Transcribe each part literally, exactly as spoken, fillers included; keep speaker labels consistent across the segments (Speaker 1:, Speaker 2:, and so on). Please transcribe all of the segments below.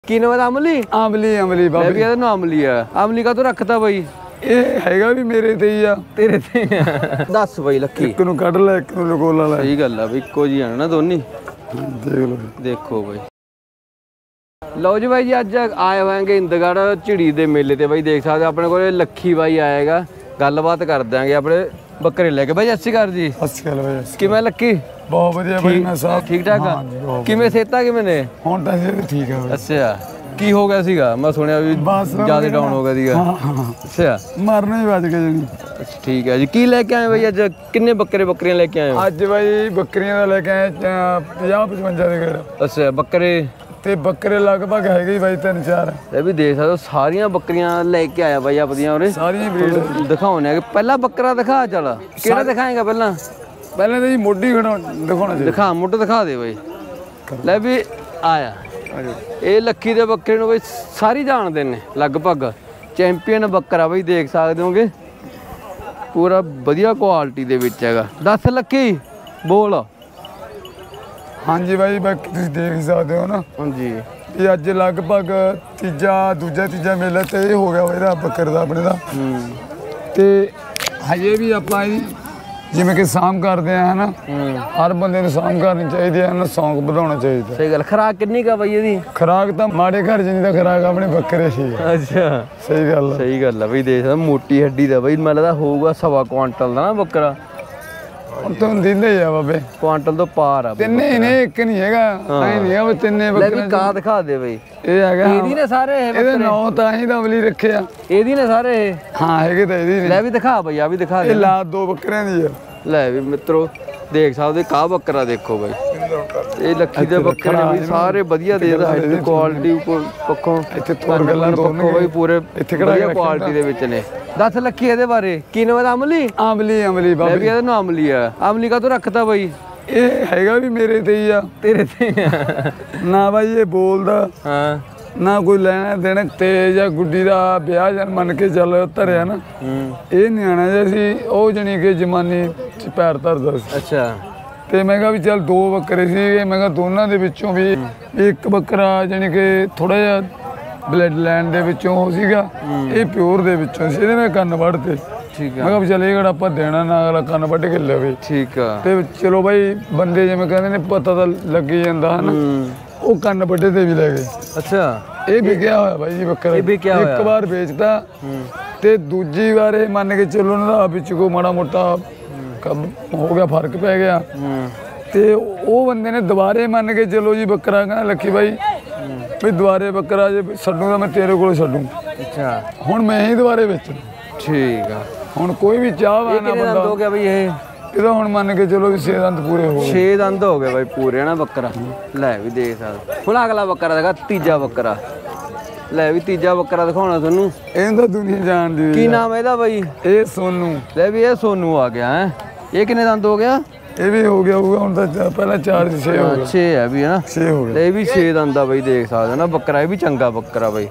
Speaker 1: की नाम है अमली
Speaker 2: अमली अमली
Speaker 1: बाबा भी ਇਹਦਾ ਨਾਮ ਅਮਲੀ ਆ। ਅਮਲੀ ਕਾ ਤੂੰ ਰੱਖਤਾ ਬਈ?
Speaker 2: ਇਹ ਹੈਗਾ ਵੀ ਮੇਰੇ ਤੇ ਹੀ ਆ।
Speaker 1: ਤੇਰੇ ਤੇ ਦੱਸ ਬਈ ਲੱਕੀ।
Speaker 2: ਇੱਕ ਨੂੰ ਕੱਢ ਲੈ ਇੱਕ ਨੂੰ ਲਗੋਲਾ ਲੈ।
Speaker 1: ਸਹੀ ਗੱਲ ਆ ਬਈ ਇੱਕੋ ਜੀ ਆਣਾ ਨਾ ਦੋਨੀ।
Speaker 2: ਦੇਖ ਲਓ
Speaker 1: ਦੇਖੋ ਬਈ। ਲਓ ਜੀ ਬਾਈ ਜੀ ਅੱਜ ਆਏ ਹੋਵਾਂਗੇ ਇੰਦਗੜ ਝਿੜੀ ਦੇ ਮੇਲੇ ਤੇ ਬਾਈ ਦੇਖ ਸਕਦੇ ਆਪਣੇ ਕੋਲ ਲੱਖੀ ਬਾਈ ਆਏਗਾ। ਗੱਲਬਾਤ ਕਰ ਦਾਂਗੇ ਆਪਣੇ ਬੱਕਰੇ ਲੈ ਕੇ। ਬਾਈ ਸਤਿ ਸ਼੍ਰੀ ਅਕਾਲ ਜੀ।
Speaker 2: ਸਤਿ ਸ਼੍ਰੀ ਅਕਾਲ ਬਾਈ।
Speaker 1: ਕਿਵੇਂ ਲੱਕੀ?
Speaker 2: ਬਹੁਤ ਵਧੀਆ ਬਾਈ ਮੈਂ ਸਾਹਿਬ।
Speaker 1: ਠੀਕ ਠਾਕ ਆ? ਕਿਵੇਂ ਸੇਤਾ ਕਿਵੇਂ ਨੇ?
Speaker 2: ਹੁਣ ਤਾਂ ਇਹ ਠੀਕ ਆ ਬਾਈ।
Speaker 1: ਅੱਛਾ ਕੀ ਹੋ ਗਿਆ ਸੀਗਾ? ਮੈਂ ਸੁਣਿਆ ਵੀ ਜਿਆਦਾ ਡਾਊਨ ਹੋ ਗਿਆ ਸੀਗਾ। ਅੱਛਾ
Speaker 2: ਮਰਨਾ ਹੀ ਵੱਜ ਗਿਆ ਜਣੀ।
Speaker 1: ਠੀਕ ਹੈ ਜੀ। ਕੀ ਲੈ ਕੇ ਆਏ ਬਾਈ ਅੱਜ? ਕਿੰਨੇ ਬੱਕਰੇ ਬੱਕਰੀਆਂ ਲੈ ਕੇ ਆਏ ਹੋ?
Speaker 2: ਅੱਜ ਬਾਈ ਬੱਕਰੀਆਂ ਦਾ ਲੈ ਕੇ ਆਏ ਪੰਜਾਹ ਪਚਵੰਜਾ ਦੇ ਘਰ।
Speaker 1: ਅੱਛਾ ਬੱਕਰੇ
Speaker 2: ਤੇ ਬੱਕਰੇ ਲਗਭਗ ਹੈਗੇ ਬਾਈ ਤਿੰਨ ਚਾਰ।
Speaker 1: ਇਹ ਵੀ ਦੇਖ ਸਕਦੇ ਹੋ ਸਾਰੀਆਂ ਬੱਕਰੀਆਂ ਲੈ ਕੇ ਆਇਆ ਬਾਈ ਆਪਦੀਆਂ ਉਰੇ।
Speaker 2: ਸਾਰੀਆਂ ਬਰੀਡ
Speaker 1: ਦਿਖਾਉਣੇ ਆ। ਪਹਿਲਾ ਬੱਕਰਾ ਦਿਖਾ ਚੱਲ। ਕਿਹੜਾ ਦਿਖਾਏਗਾ ਪਹਿਲਾਂ?
Speaker 2: ਪਹਿਲਾਂ ਤਾਂ ਜੀ ਮੋਢੀ ਖੜਾ ਦਿਖਾਉਣਾ ਚਾਹੀਦਾ।
Speaker 1: ਦਿਖਾ ਮੁੱਢ ਦਿਖਾ ਦੇ ਬਾਈ। ਲੈ ਵੀ ਆਇਆ ਇਹ ਲੱਖੀ ਦੇ ਬੱਕਰੇ ਨੂੰ ਬਈ ਸਾਰੀ ਜਾਣਦੇ ਨੇ ਲਗਭਗ। ਚੈਂਪੀਅਨ ਬੱਕਰਾ ਬਈ ਦੇਖ ਸਕਦੇ ਹੋਗੇ ਪੂਰਾ ਵਧੀਆ ਕੁਆਲਿਟੀ ਦੇ ਵਿੱਚ ਹੈਗਾ। ਦੱਸ ਲੱਖੀ ਬੋਲ।
Speaker 2: ਹਾਂਜੀ ਬਾਈ ਬਾਕੀ ਤੁਸੀਂ ਦੇਖ ਸਕਦੇ ਹੋ ਨਾ।
Speaker 1: ਹਾਂਜੀ
Speaker 2: ਇਹ ਅੱਜ ਲਗਭਗ ਤੀਜਾ ਦੂਜਾ ਤੀਜਾ ਮੇਲਾ ਤੇ ਇਹ ਹੋ ਗਿਆ ਇਹਦਾ ਬੱਕਰੇ ਦਾ ਆਪਣੇ ਦਾ। ਤੇ ਹਜੇ ਵੀ ਆਪਾਂ ਜਿਵੇਂ ਕਿ ਸਾਂਭ ਕਰਦੇ ਆ ਹਨਾ। ਹਰ ਬੰਦੇ ਨੂੰ ਸਾਂਭ ਕਰਨੀ ਚਾਹੀਦੀ ਹੈ ਨਾ। ਸ਼ੌਂਕ ਵਧਾਉਣਾ ਚਾਹੀਦਾ।
Speaker 1: ਸਹੀ ਗੱਲ। ਖੁਰਾਕ ਕਿੰਨੀ ਕਾ ਬਾਈ ਇਹਦੀ?
Speaker 2: ਖੁਰਾਕ ਤਾਂ ਮਾੜੇ ਘਰ ਜਿੰਨੀ ਦਾ ਖੁਰਾਕ ਆਪਣੇ ਬੱਕਰੇ ਸੀ।
Speaker 1: ਅੱਛਾ
Speaker 2: ਸਹੀ ਗੱਲ ਆ।
Speaker 1: ਸਹੀ ਗੱਲ ਆ ਬਈ ਦੇਖ ਮੋਟੀ ਹੱਡੀ ਦਾ ਬਈ ਮੈਨੂੰ ਲੱਗਦਾ ਹੋਊਗਾ ਸਵਾ ਕੁਆਂਟਲ ਦਾ ਨਾ ਬੱਕਰਾ।
Speaker 2: ਹੁਣ ਤੁਹਾਨੂੰ ਦਿੰਦੇ ਆ ਬਾਬੇ
Speaker 1: ਕੁਆਂਟਲ ਤੋਂ ਪਾਰ ਆ।
Speaker 2: ਤਿੰਨੇ ਨੇ ਇੱਕ ਨਹੀਂ ਹੈਗਾ। ਐ ਨਹੀਂ ਆ ਤਿੰਨੇ ਬੱਕਰੇ।
Speaker 1: ਲੈ ਵੀ ਕਾ ਦਿਖਾ ਦੇ ਬਈ।
Speaker 2: ਇਹ ਹੈਗਾ
Speaker 1: ਇਹਦੀ ਨੇ ਸਾਰੇ ਇਹ
Speaker 2: ਇਹਦੇ ਨਾਂ ਤਾਂ ਹੀ ਦਵਲੀ ਰੱਖਿਆ।
Speaker 1: ਇਹਦੀ ਨੇ ਸਾਰੇ ਇਹ? ਹਾਂ
Speaker 2: ਹੈਗੇ ਤਾਂ ਇਹਦੀ ਨੇ।
Speaker 1: ਲੈ ਵੀ ਦਿਖਾ ਬਈ ਆ ਵੀ ਦਿਖਾ ਦੇ।
Speaker 2: ਇਹ ਲਾਤ ਦੋ ਬੱਕਰਿਆਂ ਦੀ ਆ।
Speaker 1: ਲੈ ਵੀ ਮਿੱਤਰੋ ਦੇਖ ਸਕਦੇ ਕਾ ਬੱਕਰਾ ਦੇਖੋ ਬਾਈ। ਇਹ ਲੱਖੀ ਦੇ ਬੱਕਰੇ ਵੀ ਸਾਰੇ ਵਧੀਆ ਦੇ ਹੈਡ ਕੁਆਲਿਟੀ ਪੱਖੋਂ
Speaker 2: ਇੱਥੇ ਤੋਰ ਗੱਲਾਂ
Speaker 1: ਪੱਖੋਂ ਬਾਈ ਪੂਰੇ ਵਧੀਆ ਕੁਆਲਿਟੀ ਦੇ ਵਿੱਚ ਨੇ। ਦੱਸ ਲੱਖੀ ਇਹਦੇ ਬਾਰੇ ਕੀ ਨਾਮ ਹੈ? ਅਮਲੀ
Speaker 2: ਅਮਲੀ ਅਮਲੀ ਬਾਬਾ
Speaker 1: ਵੀ ਇਹਦਾ ਨਾਮ ਅਮਲੀ ਆ। ਅਮਲੀ ਕਾ ਤੂੰ ਰੱਖਤਾ ਬਾਈ?
Speaker 2: ਇਹ ਹੈਗਾ ਵੀ ਮੇਰੇ ਤੇ ਹੀ ਆ।
Speaker 1: ਤੇਰੇ ਤੇ
Speaker 2: ਨਾ ਬਾਈ ਇਹ ਬੋਲਦਾ
Speaker 1: ਹਾਂ
Speaker 2: ਨਾ ਕੋਈ ਲੈਣਾ ਦੇਣਾ। ਤੇ ਜਾਂ ਗੁੱਡੀ ਦਾ ਵਿਆਹ ਜਨ ਮੰਨ ਕੇ ਚੱਲ ਧਰਿਆ ਨਾ। ਇਹ ਨਿਆਣਾ ਜਿਹਾ ਸੀ ਉਹ ਜਾਣੀ ਕਿ ਜਮਾਨੀ ਚ ਪੈਰ ਧਰਦਾ ਸੀ।
Speaker 1: ਅੱਛਾ
Speaker 2: ਤੇ ਮੈਂ ਕਿਹਾ ਵੀ ਚੱਲ ਦੋ ਬੱਕਰੇ ਸੀਗੇ। ਮੈਂ ਕਿਹਾ ਦੋਨਾਂ ਦੇ ਵਿੱਚੋਂ ਵੀ ਇੱਕ ਬੱਕਰਾ ਜਾਣੀ ਕਿ ਥੋੜਾ ਜਿਹਾ ਬਲੱਡ ਲਾਈਨ ਦੇ ਵਿੱਚੋਂ ਉਹ ਸੀਗਾ। ਇਹ ਪਿਓਰ ਦੇ ਵਿੱਚੋਂ ਸੀ। ਇਹਦੇ ਮੈਂ ਕੰਨ ਵੱਢਤੇ।
Speaker 1: ਠੀਕ ਆ।
Speaker 2: ਮੈਂ ਕਿਹਾ ਵੀ ਚੱਲ ਇਹ ਕਿਹੜਾ ਆਪਾਂ ਦੇਣਾ ਨਾ ਅਗਲਾ ਕੰਨ ਵੱਢ ਕੇ ਲਵੇ।
Speaker 1: ਠੀਕ ਆ।
Speaker 2: ਤੇ ਚਲੋ ਬਾਈ ਬੰਦੇ ਜਿਵੇਂ ਕਹਿੰਦੇ ਨੇ ਪਤਾ ਤਾਂ ਲੱਗੀ ਜਾਂਦਾ ਹਨਾ। ਉਹ ਕੰਨ ਵੱਢੇ ਤੇ ਵੀ ਲੈ ਗਏ। ਅੱਛਾ ਇਹ ਵਿਕਿਆ ਹੋਇਆ ਬਾਈ ਜੀ ਬੱਕਰਾ।
Speaker 1: ਇਹ ਵਿਕਿਆ ਹੋਇਆ।
Speaker 2: ਇੱਕ ਵਾਰ ਵੇਚਦਾ ਤੇ ਦੂਜੀ ਵਾਰ ਇਹ ਮੰਨ ਕੇ ਚੱਲੋ ਉਹਨਾਂ ਦਾ ਵਿੱਚ ਕੋ ਮਾੜਾ ਮੋਟਾ ਹੋ ਗਿਆ ਫਰਕ ਪੈ ਗਿਆ। ਤੇ ਉਹ ਬੰਦੇ ਨੇ ਦੁਬਾਰੇ ਮੰਨ ਕੇ ਚਲੋ ਜੀ ਬੱਕਰਾ ਕਹਿੰਦਾ ਲੱਖੀ ਬਾਈ ਵੀ ਦੁਬਾਰੇ ਬੱਕਰਾ ਜੇ ਛੱਡੂ ਤਾਂ ਮੈਂ ਤੇਰੇ ਕੋਲ ਛੱਡੂ। ਅੱਛਾ ਹੁਣ ਮੈਂ ਹੀ ਦੁਬਾਰੇ ਵੇਚਣਾ। ਠੀਕ ਆ। ਹੁਣ ਕੋਈ ਵੀ ਚਾਹਵਾਨ ਆ ਬੰਦਾ ਹੋ ਗਿਆ ਬਈ ਇਹ ਇਹਦਾ ਹੁਣ ਮੰਨ ਕੇ ਚਲੋ ਵੀ ਛੇ ਦੰਦ ਪੂਰੇ ਹੋ ਗਏ। ਛੇ ਦੰਦ ਹੋ ਗਏ ਬਾਈ ਪੂਰੇ ਨਾ ਬੱਕਰਾ। ਲੈ ਵੀ ਦੇਖ ਸਕਦੇ ਹੁਣ ਅਗਲਾ ਬੱਕਰਾ ਦਿਖਾ ਤੀਜਾ ਬੱਕਰਾ। ਲੈ ਵੀ ਤੀਜਾ ਬੱਕਰਾ ਦਿਖਾਉਣਾ ਤੁਹਾਨੂੰ। ਇਹਨੂੰ ਤਾਂ ਦੁਨੀਆ ਜਾਣਦੀ। ਕੀ ਨਾਮ ਇਹਦਾ ਬਾਈ? ਇਹ ਸੋਨੂ। ਲੈ ਵੀ ਇਹ ਸੋਨੂ ਆ ਗਿਆ ਹੈ। ਇਹ ਕਿੰਨੇ ਦੰਦ ਹੋ ਗਿਆ? ਇਹ ਵੀ ਹੋ ਗਿਆ ਹੋਊਗਾ ਹੁਣ ਤਾਂ ਪਹਿਲਾਂ ਚਾਰ ਚ ਛੇ ਹੋ ਗਿਆ। ਛੇ ਹੈ ਵੀ ਹੈ ਨਾ। ਛੇ ਹੋ ਗਿਆ। ਇਹ ਵੀ ਛੇ ਦੰਦ ਆ ਬਾਈ ਦੇਖ ਸਕਦੇ ਨਾ ਬੱਕਰਾ। ਇਹ ਵੀ ਚੰਗਾ ਬੱਕਰਾ ਬਾਈ।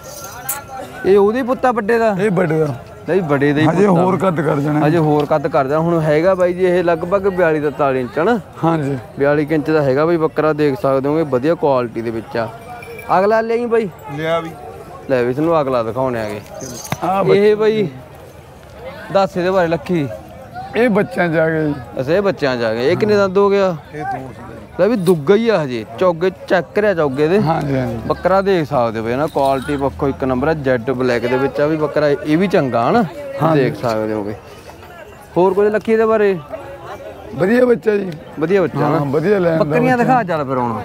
Speaker 2: ਇਹ ਉਹਦੀ ਪੁੱਤਾ ਵੱਡੇ ਦਾ? ਇਹ ਵੱਡੇ ਦਾ। ਨਹੀਂ ਬੜੇ ਦੇ ਹਜੇ ਹੋਰ ਕੱਦ ਕਰ ਜਾਣਾ। ਹਜੇ ਹੋਰ ਕੱਦ ਕਰ ਜਾਣਾ। ਹੁਣ ਹੈਗਾ ਬਾਈ ਜੀ ਇਹ ਲਗਭਗ ਬਿਆਲੀ ਤੋਂ ਤਰਤਾਲੀ ਇੰਚ ਨਾ। ਹਾਂਜੀ ਬਿਆਲੀ ਇੰਚ ਦਾ ਹੈਗਾ ਬਾਈ ਬੱਕਰਾ ਦੇਖ ਸਕਦੇ ਹੋਗੇ ਵਧੀਆ ਕੁਆਲਿਟੀ ਦੇ ਵਿੱਚ ਆ। ਅਗਲਾ ਲਿਆਈ ਬਾਈ। ਲਿਆ ਵੀ। ਲੈ ਵੀ ਤੁਹਾਨੂੰ ਅਗਲਾ ਦਿਖਾਉਣੇ ਆਗੇ। ਇਹ ਬਾਈ ਦੱਸ ਇਹਦੇ ਬਾਰੇ ਲੱਖੀ। ਇਹ ਬੱਚਿਆਂ ਚ ਆ ਗਏ ਜੀ। ਅੱਛਾ ਇਹ ਬੱਚਿਆਂ ਚ ਆ ਗਏ। ਇਹ ਕਿੰਨੇ ਦੰਦ ਹੋ ਗਿਆ? ਇਹ ਦੋ ਸੀ। ਲੈ ਵੀ ਦੁੱਗਾ ਹੀ ਆ ਹਜੇ। ਚੌਗੇ ਚੈੱਕ ਕਰਿਆ ਚੌਗੇ ਦੇ। ਹਾਂਜੀ ਹਾਂਜੀ ਬੱਕਰਾ ਦੇਖ ਸਕਦੇ ਹੋ ਨਾ ਕੁਆਲਿਟੀ ਪੱਖੋਂ ਇੱਕ ਨੰਬਰ ਆ। ਜੈਡ ਬਲੈਕ ਦੇ ਵਿੱਚ ਆ ਵੀ ਬੱਕਰਾ। ਇਹ ਵੀ ਚੰਗਾ ਹਨਾ ਦੇਖ ਸਕਦੇ ਹੋਗੇ। ਹੋਰ ਕੁਝ ਲੱਖੀ ਇਹਦੇ ਬਾਰੇ? ਵਧੀਆ ਬੱਚਾ ਜੀ। ਵਧੀਆ ਬੱਚਾ ਨਾ ਵਧੀਆ ਲੈ। ਬੱਕਰੀਆਂ ਦਿਖਾ ਚੱਲ ਫਿਰ ਹੁਣ।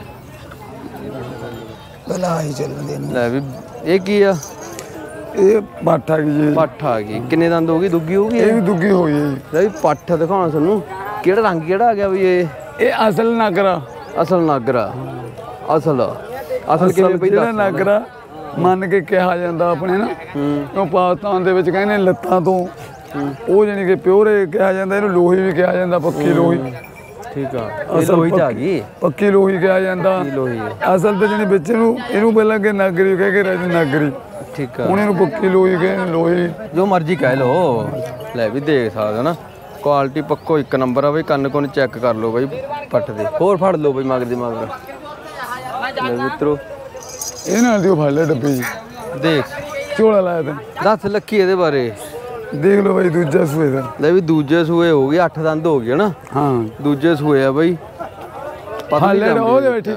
Speaker 2: ਪਹਿਲਾਂ ਆਈ ਚੱਲਦੇ ਨੇ। ਲੈ ਵੀ ਇਹ ਕੀ ਆ? ਇਹ ਪੱਠ ਆ ਗਈ ਜੀ। ਪੱਠ ਆ ਗਈ। ਕਿੰਨੇ ਦੰਦ ਹੋ ਗਈ? ਦੁੱਗੀ ਹੋ ਗਈ? ਇਹ ਵੀ ਦੁੱਗੀ ਹੋ ਗਈ ਜੀ। ਲੈ ਵੀ ਪੱਠ ਦਿਖਾਉਣਾ ਤੁਹਾਨੂੰ। ਕਿਹੜਾ ਰੰਗ ਕਿਹੜਾ ਆ ਗਿਆ ਵੀ ਇਹ? ਇਹ ਅਸਲ ਨਾਗਰਾ। ਅਸਲ ਨਾਗਰਾ। ਅਸਲ ਅਸਲ ਕਿਵੇਂ ਪਈ? ਜਿਹੜਾ ਨਾਗਰਾ ਮੰਨ ਕੇ ਕਿਹਾ ਜਾਂਦਾ ਆਪਣੇ ਨਾ ਉਹ ਪਾਕਿਸਤਾਨ ਦੇ ਵਿੱਚ ਕਹਿੰਦੇ ਲੱਤਾਂ ਤੋਂ ਉਹ ਜਾਨੀ ਕਿ ਪਿਓਰੇ ਕਿਹਾ ਜਾਂਦਾ। ਇਹਨੂੰ ਲੋਹੀ ਵੀ ਕਿਹਾ ਜਾਂਦਾ। ਪੱਕੀ ਲੋਹੀ। ਠੀਕ ਆ। ਇਹ ਲੋਹੀ ਚ ਆ ਗਈ। ਪੱਕੀ ਲੋਹੀ ਕਿਹਾ ਜਾਂਦਾ। ਲੋਹੀ ਅਸਲ ਤੇ ਜਾਨੀ ਵਿੱਚ ਨੂੰ ਇਹਨੂੰ ਪਹਿਲਾਂ ਕਿ ਨਾਗਰੀ ਕਹਿ ਕੇ ਰਾਜੀ ਨਾਗਰੀ। ਠੀਕ ਆ। ਹੁਣ ਇਹਨੂੰ ਪੱਕੀ ਲੋਹੀ ਕਹਿੰਦੇ ਲੋਹੀ ਜੋ ਮਰਜ਼ੀ ਕਹਿ ਲਓ। ਲੈ ਵੀ ਦੇਖ ਸਕਦੇ ਨਾ ਕੁਆਲਿਟੀ ਪੱਕੋ ਇੱਕ ਨੰਬਰ ਆ ਬਈ। ਕੰਨ ਕੋਨ ਚੈੱਕ ਕਰ ਲਓ ਬਈ ਪੱਠ ਦੇ। ਹੋਰ ਫੜ ਲਓ ਬਈ ਮਗਰ ਦੇ ਮਗਰ। ਲੈ ਮਿੱਤਰੋ ਇਹ ਨਾਲ ਦੀ ਉਹ ਫੜ ਲਿਆ ਡੱਬੇ ਜੀ
Speaker 1: ਦੇਖ
Speaker 2: ਝੋਲਾ ਲਾਇਆ ਤਾਂ
Speaker 1: ਦੱਸ ਲੱਕੀ ਇਹਦੇ ਬਾਰੇ।
Speaker 2: ਦੇਖ ਲਓ ਬਾਈ ਦੂਜਾ ਸੂਏ ਦਾ
Speaker 1: ਲੈ ਵੀ ਦੂਜੇ ਸੂਏ ਹੋ ਗਏ, ਅੱਠ ਦੰਦ ਹੋ ਗਏ ਨਾ।
Speaker 2: ਹਾਂ
Speaker 1: ਦੂਜੇ ਸੂਏ ਆ ਬਾਈ,
Speaker 2: ਹਾਂ ਲੈ ਉਹਦੇ ਬੈਠੀ।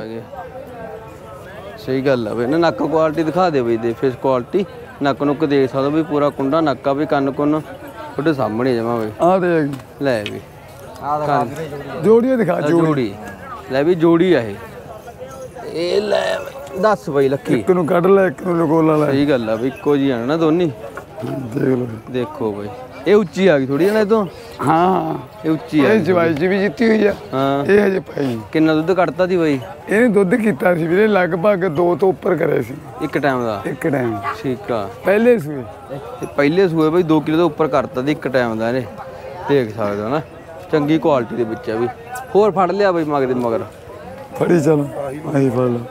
Speaker 1: ਸਹੀ ਗੱਲ ਆ ਬਈ। ਨਾ ਨੱਕ ਕੁਆਲਿਟੀ ਦਿਖਾ ਦੇ ਬਈ, ਦੇ ਫੇਸ ਕੁਆਲਿਟੀ, ਨੱਕ ਨੁੱਕ ਦੇਖ ਸਕਦਾ ਬਈ, ਪੂਰਾ ਕੁੰਡਾ ਨੱਕਾ ਵੀ, ਕੰਨ ਕੁੰਨ ਤੁਹਾਡੇ ਸਾਹਮਣੇ ਜਮਾ ਬਈ।
Speaker 2: ਆ ਤੇ ਹੈਗੀ
Speaker 1: ਲੈ ਵੀ
Speaker 2: ਜੋੜੀ ਦਿਖਾ
Speaker 1: ਜੋੜੀ। ਲੈ ਵੀ ਜੋੜੀ ਆ ਇਹ। ਇਹ ਲੈ ਦੱਸ ਬਈ ਲੱਕੀ।
Speaker 2: ਇੱਕ ਨੂੰ ਕੱਢ ਲੈ ਇੱਕ ਨੂੰ ਲਗੋਲਾ ਲੈ।
Speaker 1: ਸਹੀ ਗੱਲ ਆ ਬਈ, ਇੱਕੋ ਜੀ ਆ ਨਾ ਦੋਨੀ।
Speaker 2: ਦੇਖ ਲਓ
Speaker 1: ਦੇਖੋ ਬਈ, ਇਹ ਉੱਚੀ ਆ ਗਈ ਥੋੜੀ ਨਾ ਇਦੋਂ।
Speaker 2: ਹਾਂ
Speaker 1: ਇਹ ਉੱਚੀ ਆ।
Speaker 2: ਇਹ ਜਵਾਈ ਜੀ ਵੀ ਜਿੱਤੀ ਹੋਈ ਆ।
Speaker 1: ਹਾਂ
Speaker 2: ਇਹ ਹਜੇ ਭਾਈ
Speaker 1: ਕਿੰਨਾ ਦੁੱਧ ਕੱਢਤਾ ਸੀ ਬਈ?
Speaker 2: ਇਹਨੇ ਦੁੱਧ ਕੀਤਾ ਸੀ ਵੀਰੇ ਲਗਭਗ ਦੋ ਤੋਂ ਉੱਪਰ ਕਰਿਆ ਸੀ
Speaker 1: ਇੱਕ ਟਾਈਮ ਦਾ।
Speaker 2: ਇੱਕ ਟਾਈਮ
Speaker 1: ਠੀਕ ਆ।
Speaker 2: ਪਹਿਲੇ ਸੂਏ
Speaker 1: ਤੇ ਪਹਿਲੇ ਸੂਏ ਬਈ ਦੋ ਕਿਲੋ ਤੋਂ ਉੱਪਰ ਕਰਤਾ ਸੀ ਇੱਕ ਟਾਈਮ ਦਾ ਇਹਨੇ, ਦੇਖ ਸਕਦੇ ਹੋ ਨਾ। ਚੰਗੀ ਕੁਆਲਿਟੀ ਦੇ ਵਿੱਚ ਆ ਵੀ। ਹੋਰ ਫੜ ਲਿਆ ਬਈ ਮਗਰ ਦੇ ਮਗਰ।
Speaker 2: ਫੜੀ ਚੱਲ ਆਹੀ ਫੜ ਲੈ।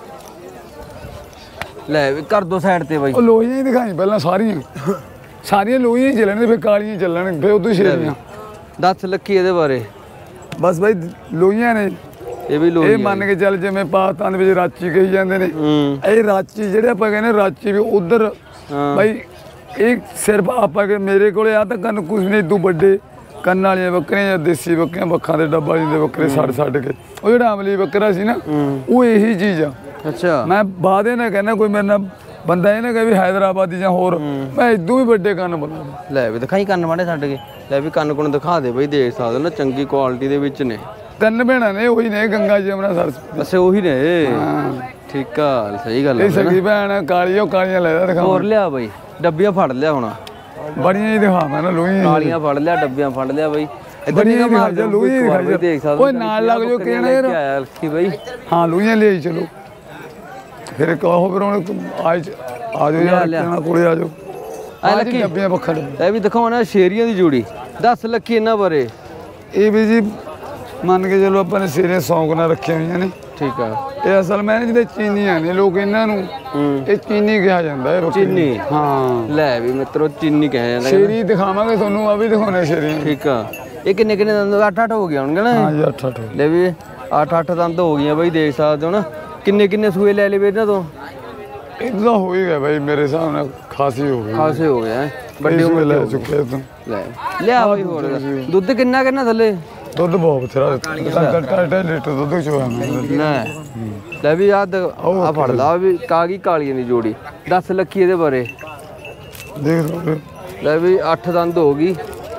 Speaker 1: ਲੈ ਵੀ ਕਰ ਦੋ ਸਾਈਡ ਤੇ ਬਈ।
Speaker 2: ਉਹ ਲੋਹੀਆਂ ਹੀ ਦਿਖਾਈ ਪਹਿਲਾਂ ਸਾਰੀਆਂ ਸਾਰੀਆਂ ਲੋਹੀਆਂ ਹੀ ਚੱਲਣ ਫਿਰ ਕਾਲੀਆਂ ਚੱਲਣ ਫਿਰ ਉਦੋਂ ਸ਼ੇਰੀਆਂ।
Speaker 1: ਦੱਸ ਲੱਕੀ ਇਹਦੇ ਬਾਰੇ।
Speaker 2: ਬਸ ਬਾਈ ਲੋਹੀਆਂ ਨੇ
Speaker 1: ਇਹ ਵੀ ਲੋਹੀ
Speaker 2: ਇਹ ਮੰਨ ਕੇ ਚੱਲ ਜਿਵੇਂ ਪਾਕਿਸਤਾਨ ਦੇ ਵਿੱਚ ਰਾਚੀ ਕਹੀ ਜਾਂਦੇ ਨੇ, ਇਹ ਰਾਚੀ ਜਿਹੜੇ ਆਪਾਂ ਕਹਿੰਦੇ ਰਾਚੀ ਵੀ ਉਧਰ ਬਾਈ। ਇਹ ਸਿਰਫ ਆਪਾਂ ਕਿ ਮੇਰੇ ਕੋਲੇ ਆ ਤਾਂ ਕੰਨ ਕੁਛ ਨਹੀਂ ਇਦੋਂ ਵੱਡੇ ਕੰਨ ਵਾਲੀਆਂ ਬੱਕਰੀਆਂ ਜਾਂ ਦੇਸੀ ਬੱਕਰੀਆਂ ਬੱਖਾਂ ਦੇ ਡੱਬਾ ਜਿੰਦੇ ਬੱਕਰੇ ਛੱਡ ਛੱਡ ਕੇ। ਉਹ ਜਿਹੜਾ ਅਮਲੀ ਬੱਕਰਾ ਸੀ ਨਾ ਉਹ ਇਹੀ ਚੀਜ਼ ਆ।
Speaker 1: ਅੱਛਾ
Speaker 2: ਮੈਂ ਬਾਅਦ ਇਹ ਨਾ ਕਹਿੰਦਾ ਕੋਈ ਮੇਰੇ ਨਾਲ ਬੰਦਾ ਇਹ ਨਾ ਕਹੇ ਵੀ ਹੈਦਰਾਬਾਦੀ ਜਾਂ ਹੋਰ, ਮੈਂ ਇਦੋਂ ਵੀ ਵੱਡੇ ਕੰਨ ਬਣਾ।
Speaker 1: ਲੈ ਵੀ ਦਿਖਾਈ ਕੰਨ ਮਾੜੇ ਛੱਡ ਕੇ। ਲੈ ਵੀ ਕੰਨ ਕੁੰਨ ਦਿਖਾ ਦੇ ਬਈ, ਦੇਖ ਸਕਦੇ ਨਾ ਚੰਗੀ ਕੁਆਲਿਟੀ ਦੇ ਵਿੱਚ ਨੇ।
Speaker 2: ਤਿੰਨ ਭੈਣਾਂ ਨੇ ਉਹੀ ਨੇ ਗੰਗਾ ਜਮਨਾ ਸਰਸਵਤੀ।
Speaker 1: ਅੱਛਾ ਉਹੀ ਨੇ। ਠੀਕ ਆ ਸਹੀ ਗੱਲ
Speaker 2: ਇਹ
Speaker 1: ਹੈ।
Speaker 2: ਸਗੀ ਭੈਣ ਕਾਲੀ ਉਹ ਕਾਲੀਆਂ ਲੈਦਾ ਦਿਖਾ।
Speaker 1: ਹੋਰ ਲਿਆ ਬਈ ਡੱਬੀਆਂ ਫੜ ਲਿਆ ਹੁਣ।
Speaker 2: ਬੜੀਆਂ ਹੀ ਦਿਖਾ ਮੈਂ ਨਾ ਲੋਹੀਆਂ
Speaker 1: ਕਾਲੀਆਂ ਫੜ ਲਿਆ, ਡੱਬੀਆਂ ਫੜ ਲਿਆ ਬਈ।
Speaker 2: ਬੜੀਆਂ ਦਿਖਾ ਜਾ ਲੋਹੀਆਂ ਦਿਖਾ ਜਾ।
Speaker 1: ਦੇਖ ਸਕਦੇ
Speaker 2: ਓਏ ਨਾਲ ਲੱਗ ਜੋ ਕਿਹੜਾ ਯਾਰ
Speaker 1: ਆਇਆ ਲੱਕੀ ਬਈ।
Speaker 2: ਹਾਂ ਲੋਹੀਆਂ ਲਈ ਚਲੋ ਫਿਰ ਕਹੋ ਫਿਰ ਹੁਣ ਆ ਆ ਜਾਓ ਯਾਰ ਕਿਹਨਾਂ ਕੋਲੇ ਆ ਜਾਓ।
Speaker 1: ਆ ਲੱਕੀ
Speaker 2: ਡੱਬੀਆਂ ਪੱਖੜ
Speaker 1: ਇਹ ਵੀ ਦਿਖਾਉਣਾ ਸ਼ੇਰੀਆਂ ਦੀ ਜੋੜੀ। ਦੱਸ ਲੱਕੀ ਇਹਨਾਂ ਬਾਰੇ।
Speaker 2: ਇਹ ਵੀ ਜੀ ਮੰਨ ਕੇ ਚਲੋ ਆਪਾਂ ਨੇ ਸ਼ੇਰੀਆਂ ਸੌਂਕ ਨਾਲ ਰੱਖੀਆਂ ਹੋਈਆਂ ਨੇ।
Speaker 1: ਠੀਕ ਆ।
Speaker 2: ਇਹ ਅਸਲ ਮੈਂ ਜਿਹਦੇ ਚੀਨੀਆਂ ਨੇ ਲੋਕ ਇਹਨਾਂ ਨੂੰ ਇਹ ਚੀਨੀ ਕਿਹਾ ਜਾਂਦਾ ਹੈ।
Speaker 1: ਚੀਨੀ
Speaker 2: ਹਾਂ
Speaker 1: ਲੈ ਵੀ ਮਿੱਤਰੋ ਚੀਨੀ ਕਿਹਾ ਜਾਂਦਾ।
Speaker 2: ਸ਼ੇਰੀ ਦਿਖਾਵਾਂਗੇ ਤੁਹਾਨੂੰ, ਆ ਵੀ ਦਿਖਾਉਣੇ ਸ਼ੇਰੀ।
Speaker 1: ਠੀਕ ਆ। ਇਹ ਕਿੰਨੇ ਕਿੰਨੇ ਦੰਦ? ਅੱਠ ਅੱਠ ਹੋ ਗਏ ਹੋਣਗੇ ਨਾ।
Speaker 2: ਹਾਂ ਜੀ ਅੱਠ ਅੱਠ।
Speaker 1: ਲੈ ਵੀ ਅੱਠ ਅੱਠ ਦੰਦ ਹੋ ਗਈਆਂ ਬਈ, ਦੇਖ ਸਕਦੇ ਹੋ ਨਾ। ਕਿੰਨੇ ਕਿੰਨੇ ਸੂਏ ਲੈ ਲਏ ਇਹਨਾਂ ਤੋਂ?
Speaker 2: ਇਦਾਂ ਹੋ ਹੀ ਗਿਆ ਬਾਈ ਮੇਰੇ ਹਿਸਾਬ ਨਾਲ ਖਾਸੀ ਹੋ ਗਈ।
Speaker 1: ਖਾਸੇ ਹੋ ਗਏ
Speaker 2: ਵੱਡੇ ਉਮਰ ਲੈ ਚੁੱਕੇ ਤੋਂ।
Speaker 1: ਲੈ ਲਿਆ ਬਈ। ਹੋਰ ਦੁੱਧ ਕਿੰਨਾ ਕਿੰਨਾ ਥੱਲੇ?
Speaker 2: ਦੁੱਧ ਬਹੁਤ ਬਥੇਰਾ ਢਾਈ ਢਾਈ ਲੀਟਰ ਦੁੱਧ ਚੋਇਆ
Speaker 1: ਨਾ। ਲੈ ਵੀ ਆ ਆ ਫੜ ਲਾ ਵੀ ਕਾਗੀ ਕਾਲੀਆਂ ਦੀ ਜੋੜੀ। ਦੱਸ ਲੱਕੀ ਇਹਦੇ ਬਾਰੇ।
Speaker 2: ਦੇਖ ਲਓ
Speaker 1: ਲੈ ਵੀ ਅੱਠ ਦੰਦ ਹੋ ਗਈ,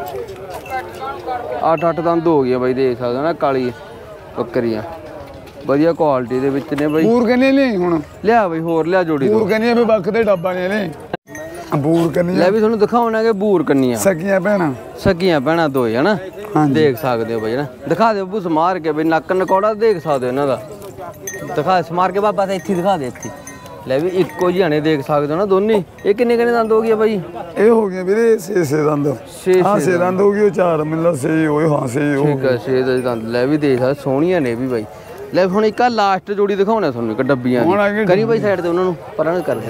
Speaker 1: ਅੱਠ ਅੱਠ ਦੰਦ ਹੋ ਗਈਆਂ ਬਾਈ, ਦੇਖ ਸਕਦੇ ਹੋ ਨਾ। ਕਾਲੀ ਬੱਕਰੀਆਂ ਵਧੀਆ ਕੁਆਲਿਟੀ ਦੇ ਵਿੱਚ ਨੇ ਬਾਈ।
Speaker 2: ਬੂਰ ਕਨੇ ਲਈ ਹੁਣ
Speaker 1: ਲਿਆ ਬਈ ਹੋਰ ਲਿਆ ਜੋੜੀ।
Speaker 2: ਬੂਰ ਕਨੇ ਵੀ ਬੱਖ ਦੇ ਡੱਬਾ ਨੇ ਲੈ ਬੂਰ ਕਨੀ।
Speaker 1: ਲੈ ਵੀ ਤੁਹਾਨੂੰ ਦਿਖਾਉਣਾ ਕਿ ਬੂਰ ਕੰਨੀਆਂ
Speaker 2: ਸਕੀਆਂ ਭੈਣਾਂ
Speaker 1: ਸਕੀਆਂ ਭੈਣਾਂ ਦੋ ਹਨਾ। ਦੇਖ ਸਕਦੇ ਹੋ ਬਈ ਨਾ। ਦਿਖਾ ਦੇ ਬੱਬੂ ਸਮਾਰ ਕੇ ਬਈ, ਨੱਕ ਨਕੌੜਾ ਦੇਖ ਸਕਦੇ ਹੋ ਇਹਨਾਂ ਦਾ। ਦਿਖਾ ਸਮਾਰ ਕੇ ਬਾਬਾ ਤਾਂ ਇੱਥੇ ਦਿਖਾ ਦੇ ਇੱਥੇ। ਲੈ ਵੀ ਇੱਕੋ ਜਿਹੇ ਨੇ, ਦੇਖ ਸਕਦੇ ਹੋ ਨਾ ਦੋਨੇ। ਇਹ ਕਿੰਨੇ ਕਿੰਨੇ ਦੰਦ ਹੋ ਗਏ ਬਾਈ?
Speaker 2: ਇਹ ਹੋ ਗਏ ਵੀਰੇ ਛੇ ਛੇ ਦੰਦ। ਹਾਂ ਛੇ ਦੰਦ ਹੋ ਗਏ, ਚਾਰ ਮਿਲਦਾ ਛੇ ਹੋਏ। ਹਾਂ ਛੇ ਹੋ
Speaker 1: ਠੀਕ ਆ ਛੇ ਦੰਦ। ਲੈ ਵੀ ਦੇਖ ਸਕਦੇ ਸੋਹਣੀਆਂ ਨੇ ਵੀ ਬਾਈ। ਲੈ ਹੁਣ ਇੱਕ ਆ ਲਾਸਟ ਜੋੜੀ ਦਿਖਾਉਣਾ ਤੁਹਾਨੂੰ, ਇੱਕ ਡੱਬੀਆਂ ਦੀ। ਕਰੀ ਬਾਈ ਸਾਈਡ ਤੇ ਉਹਨਾਂ ਨੂੰ ਪਰਾਂ ਨੂੰ ਕਰ ਦੇ।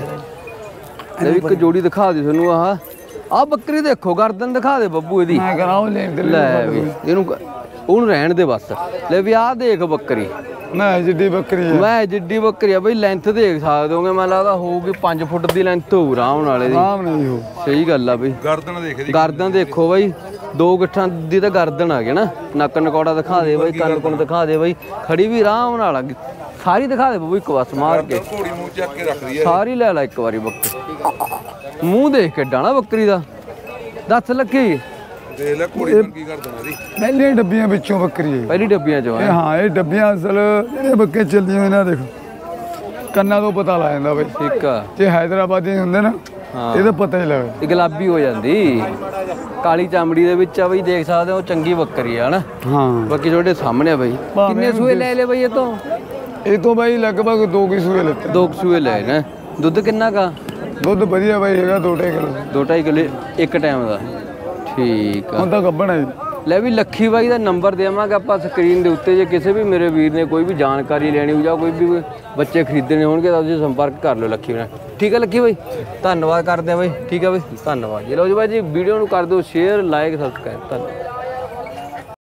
Speaker 1: ਲੈ ਵੀ ਇੱਕ ਜੋੜੀ ਦਿਖਾ ਦੇ ਤੁਹਾਨੂੰ। ਆਹ ਆ ਬੱਕਰੀ ਦੇਖੋ, ਗਰਦਨ ਦਿਖਾ ਦੇ ਬੱਬੂ ਇਹਦੀ।
Speaker 2: ਮੈਂ ਕਰਾਉ ਲੈਣ ਦੇ।
Speaker 1: ਲੈ ਵੀ ਇਹਨੂੰ ਉਹਨੂੰ ਰਹਿਣ ਦੇ ਬਸ। ਲੈ ਵੀ ਆਹ ਦੇਖ ਬੱਕਰੀ।
Speaker 2: ਮੈਂ ਜਿੱਡੀ ਬੱਕਰੀ ਆ।
Speaker 1: ਮੈਂ ਜਿੱਡੀ ਬੱਕਰੀ ਆ ਬਈ। ਲੈਂਥ ਦੇਖ ਸਕਦੇ ਹੋਗੇ, ਮੈਨੂੰ ਲੱਗਦਾ ਹੋਊਗੀ ਪੰਜ ਫੁੱਟ ਦੀ ਲੈਂਥ ਹੋਊ ਆਰਾਮ ਨਾਲ ਇਹਦੀ।
Speaker 2: ਆਰਾਮ ਨਹੀਂ ਹੋ।
Speaker 1: ਸਹੀ ਗੱਲ ਆ ਬਈ।
Speaker 2: ਗਰਦਨ ਦੇਖ
Speaker 1: ਗਰਦਨ ਦੇਖੋ ਬਈ, ਦੋ ਗਿੱਠਾਂ ਦੀ ਤਾਂ ਗਰਦਨ ਆ ਗਈ ਨਾ। ਨੱਕ ਨਕੌੜਾ ਦਿਖਾ ਦੇ ਬਈ, ਕੰਨ ਕੁੰਨ ਦਿਖਾ ਦੇ ਬਈ। ਖੜੀ ਵੀ ਆਰਾਮ ਨਾਲ ਆ ਗਈ ਸਾਰੀ। ਦਿਖਾ ਦੇ ਬੱਬੂ ਇੱਕ ਵਾਰ ਮਾਰ ਕੇ।
Speaker 2: ਘੋੜੀ ਮੂੰਹ ਚੱਕ ਕੇ ਰੱਖਦੀ ਹੈ
Speaker 1: ਸਾਰੀ। ਲੈ ਲੈ ਇੱਕ ਵਾਰੀ ਬੱਕਰੀ। ਮੂੰਹ ਦੇਖ ਕੇ ਡਾਣਾ ਬੱਕਰੀ ਦਾ। ਦੱਸ ਲੱਕੀ।
Speaker 2: ਦੇਖ ਲੈ ਘੋੜੀ ਕੀ ਕਰ ਦੇਣਾ ਦੀ। ਪਹਿਲੇ ਡੱਬੀਆਂ ਵਿੱਚੋਂ ਬੱਕਰੀ ਹੈ।
Speaker 1: ਪਹਿਲੀ ਡੱਬੀਆਂ ਚੋਂ
Speaker 2: ਇਹ ਹਾਂ ਇਹ ਡੱਬੀਆਂ ਅਸਲ ਜਿਹੜੇ ਬੱਕੇ ਚੱਲਦੀਆਂ ਹੋਏ ਨਾ ਦੇਖੋ ਕੰਨਾਂ ਤੋਂ ਪਤਾ ਲੱਗ ਜਾਂਦਾ ਬਈ।
Speaker 1: ਠੀਕ ਆ।
Speaker 2: ਜੇ ਹੈਦਰਾਬਾਦੀ ਹੁੰਦੇ ਨਾ ਇਹਦਾ ਪਤਾ ਹੀ ਲੱਗਦਾ।
Speaker 1: ਇਹ ਗੁਲਾਬੀ ਹੋ ਜਾਂਦੀ, ਕਾਲੀ ਚਾਮੜੀ ਦੇ ਵਿੱਚ ਆ ਬਈ। ਦੇਖ ਸਕਦੇ ਹੋ ਚੰਗੀ ਬੱਕਰੀ ਆ ਹਨਾ।
Speaker 2: ਹਾਂ
Speaker 1: ਬਾਕੀ ਤੁਹਾਡੇ ਸਾਹਮਣੇ ਆ ਬਈ। ਕਿੰਨੇ ਸੂਏ ਲੈ ਲੈ ਬਈ ਇਹ ਤੋਂ?
Speaker 2: ਇਹ ਤੋਂ ਬਾਈ ਲਗਭਗ ਦੋ ਕੀ ਸੂਏ ਲੱਤੇ।
Speaker 1: ਦੋ ਸੂਏ ਲੈ ਨਾ। ਦੁੱਧ ਕਿੰਨਾ ਕਾ?
Speaker 2: ਦੁੱਧ ਵਧੀਆ ਬਾਈ ਹੈਗਾ ਦੋ ਢਾਈ ਕਿਲੋ।
Speaker 1: ਦੋ ਢਾਈ ਕਿਲੋ ਇੱਕ ਟਾਈਮ ਦਾ। ਠੀਕ ਆ।
Speaker 2: ਹੁਣ ਤਾਂ ਗੱਭਣ ਹੈ।
Speaker 1: ਲੈ ਵੀ ਲੱਖੀ ਬਾਈ ਦਾ ਨੰਬਰ ਦੇਵਾਂਗੇ ਆਪਾਂ ਸਕਰੀਨ ਦੇ ਉੱਤੇ। ਜੇ ਕਿਸੇ ਵੀ ਮੇਰੇ ਵੀਰ ਨੇ ਕੋਈ ਵੀ ਜਾਣਕਾਰੀ ਲੈਣੀ ਹੋ ਜਾਂ ਕੋਈ ਵੀ ਬੱਚੇ ਖਰੀਦਣੇ ਹੋਣਗੇ ਤਾਂ ਤੁਸੀਂ ਸੰਪਰਕ ਕਰ ਲਿਓ ਲੱਖੀ ਨਾਲ। ਠੀਕ ਹੈ ਲੱਖੀ ਬਾਈ, ਧੰਨਵਾਦ ਕਰਦੇ ਆ ਬਾਈ। ਠੀਕ ਹੈ ਬਾਈ, ਧੰਨਵਾਦ ਜੀ। ਲਓ ਜੀ ਬਾਈ ਜੀ, ਵੀਡੀਓ ਨੂੰ ਕਰ ਦਿਓ ਸ਼ੇਅਰ, ਲਾਈਕ, ਸਬਸਕ੍ਰਾਈਬ। ਧੰਨਵਾਦ।